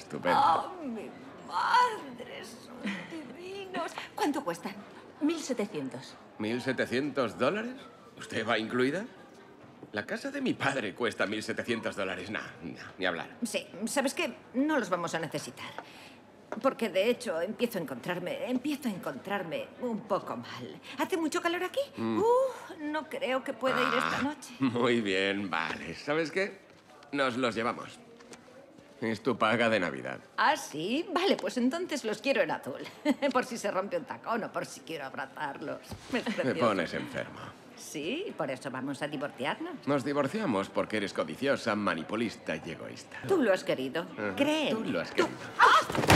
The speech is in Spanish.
Estupendo. ¡Oh, mi madre! Son divinos. ¿Cuánto cuestan? 1.700. ¿$1.700? ¿Usted va incluida? La casa de mi padre cuesta $1.700. Nah, ni hablar. Sí, ¿sabes qué? No los vamos a necesitar. Porque, de hecho, empiezo a encontrarme un poco mal. ¿Hace mucho calor aquí? No creo que pueda ir esta noche. Muy bien, vale. ¿Sabes qué? Nos los llevamos. Es tu paga de Navidad. ¿Ah, sí? Vale, pues entonces los quiero en azul. Por si se rompe un tacón o por si quiero abrazarlos. Es Me precioso. pones enfermo. Sí, por eso vamos a divorciarnos. Nos divorciamos porque eres codiciosa, manipulista y egoísta. Tú lo has querido. Créeme. Tú lo has querido. ¡Ah!